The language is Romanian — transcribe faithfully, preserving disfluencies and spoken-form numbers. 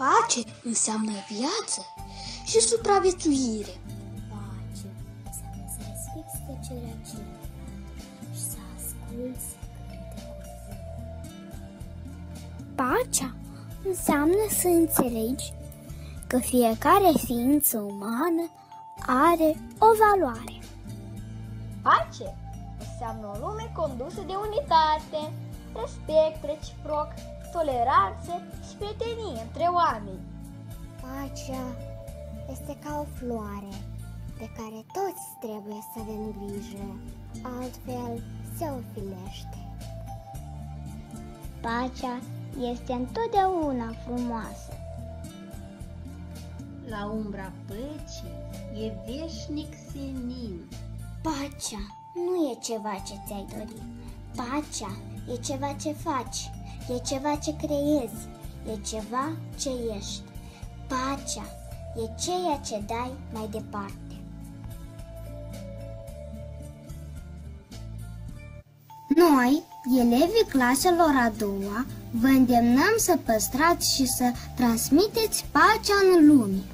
Pace înseamnă viață și supraviețuire. Pace înseamnă să respecti tăcerea celuilalt și să asculți secretele cuivurilor. Pacea înseamnă să înțelegi că fiecare ființă umană are o valoare. Pace înseamnă o lume condusă de unitate, respect reciproc, toleranță și prietenie între oameni. Pacea este ca o floare de care toți trebuie să avem grijă, altfel se ofilește. Pacea este întotdeauna frumoasă. La umbra păcii e veșnic senin. Pacea nu e ceva ce ți-ai dori. Pacea e ceva ce faci, e ceva ce creezi, e ceva ce ești. Pacea e ceea ce dai mai departe. Noi, elevii claselor a doua, vă îndemnăm să păstrați și să transmiteți pacea în lume.